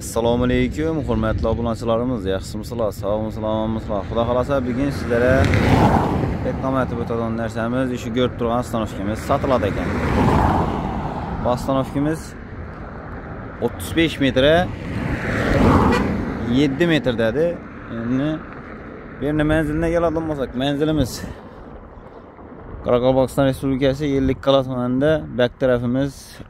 Assalomu alaykum, hurmatli obunachilarimiz, yaxshimisizlar, sog'misizlar, omonmisizlar. Xudo xolasa bugun sizlarga reklama etib o'tadigan narsamiz, shu ko'rib turgan stanovkamiz sotiladi ekan. Bu stanovkamiz 35 metre 7 metr dedi. Endi bir menziline keladigan bo'lsak, menzilimiz Qoraqalpog'iston Respublikasi Ellikqal'a tumanida, bak tarafimiz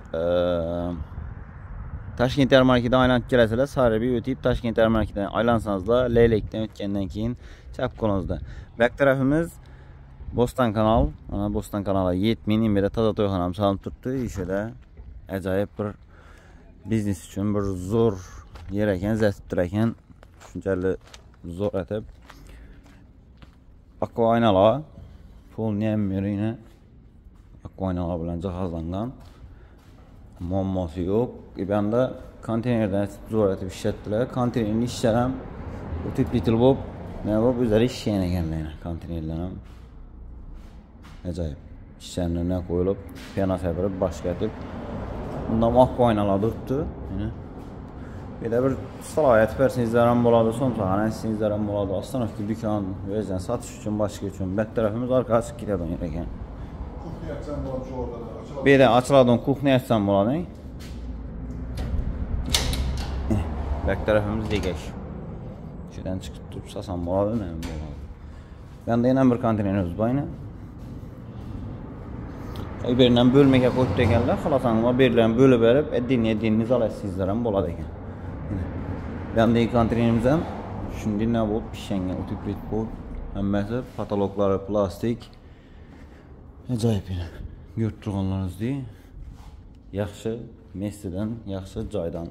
Toshkent yarmarkadan aylanib kelasizlar. Sarıbiy o'tib Toshkent yarmarkadan aylansanızlar, Leylekdan o'tgandan keyin chap qo'lingizda. Bak tarafimiz Bo'ston kanal. Mana Bo'ston kanali yetmayning beri toza to'yxonam solinib turibdi. Ishida ajoyib bir biznes uchun bir zo'r yer ekan, zatib tur ekan. Shunchalik zo'r etib aqua oynalar, polni ham merina aqua oynalar bilan jihozlangan. Muammosi yo'q. Bunda konteynerdan zo'r etib ishlatdilar. Konteynerning ishlari ham o'tib bitil bo'lib, nima bo'lib o'zlari ishlaygan ekanlar. Konteynerlar ham ajoyib. Ishlarni qo'yilib, piyano sabirib boshqa etib. Bundan aqua oynalar turibdi. Belə bir salohiyat bersingizlar ham bo'ladi, so'msag'an aytsingizlar ham bo'ladi. Ostanovka do'kon o'zidan sotish uchun, boshqa uchun. Bak tarafimiz orqaga chiqib ketadigan yer ekan. Kuxni açsam bo'ladi shu o'rtada. Belə açıladigan kuxni açsam bo'ladi. Bak tarafimiz degeç. Şuradan çıkıp tutup sasam bo'ladi, nima bo'ladi. Bunda yana bir konteynerimiz bor edi. Birinden bölmeye qo'yib ekanlar, xohlasangiz biridan bölib berib, edinni olaysizlar ham bo'ladi ekan. Bundagi konteynerimiz ham shunday nima bo'lib pishgangan, o'tib ketib bo'lib, hammasi patologlari plastik. Ajoyib edi. Ko'rib turganlaringizdek, yaxshi messedan, yaxshi joydan.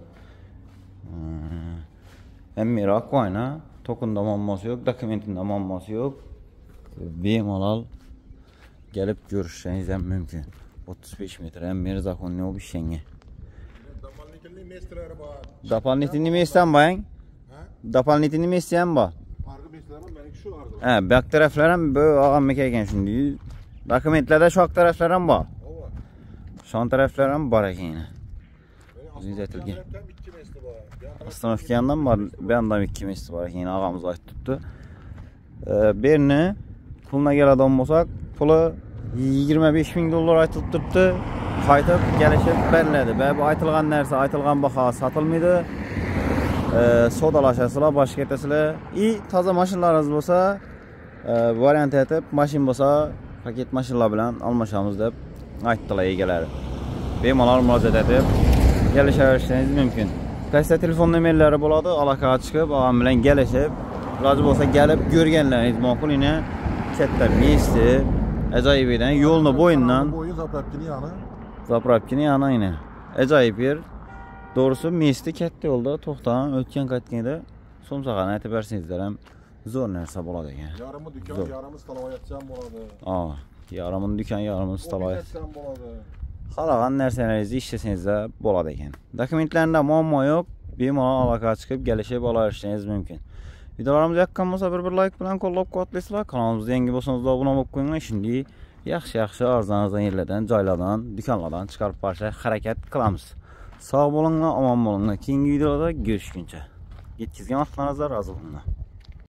Hem aqua oyna, tokunda muammosi yo'q, dokumentinde muammosi yo'q. Bemalol gelip görüşleriniz ham mümkün. 35 metre hem zakonni o pishgangan. Doполнительный mesleleri var. Doполнительный mesle ham bor. Doполнительный mesle ham bor. Farklı mesleler var, benimki şu vardı. Ha, bak taraflar ham bu ağam ekan shunday. Dokumentlarda şu taraflar ham bor. Son taraflar ham bor ekan. Düzeltilgan. Stanovkadan var, benden ikki mesle var ekan, ağamız aytibdi. Birini puluna keladigan bo'lsak, puli $25.000 aytılib turibdi. Qaytib kelishib beriladi. Bu aytilgan narsa, aytilgan baho sotilmaydi. Sodalashasizlar, boshqa ketasizlar. Toza mashinalaringiz bo'lsa, variant etib, mashin bo'lsa, paket mashinalar bilan almashamiz deb aytdilar egalari. Bemalol murojaat etib kelishishingiz mumkin. Qaysi telefon nomerlari bo'ladi, aloqaga chiqib, og'am bilan kelishib, iloji bo'lsa kelib ko'rganlaringiz ma'qul. Yana katta messi, ajoyib edi. Yo'lni bo'yindan, Boyu zapravkini yanı. Zapravkini yana yine. Ajoyib yer. Doğrusu messi katta yo'lda to'xtan, o'tgan qaytganda so'msag'an aytib bersingizlar ham zo'r narsa bo'ladi ekan. Yarımı dükkan, yarımı staloyatçam bo'ladi. Yarımın dükkan, yarımın staloyat. bo'ladi. Xalagan narsalaringizni ishlasangizlar bo'ladi ekan. Dokumentlarida muammo yo'q. Bemalol aloqaga chiqib kelishib olishingiz mumkin. Videolarimiz yoqqan bo'lsa bir like bilan qo'llab-quvvatlaysizlar. Kanalimizga yangi bo'lsangiz obuna bo'lib qo'yinglar. Shunday yaxshi arzon yerlardan, joylardan, do'konlardan chiqarib borishga harakat qilamiz. Sog' bo'linglar, omon bo'linglar. Keyingi videoda ko'rishguncha. Yetkazgan vaqtlaringizga rozi bo'linglar.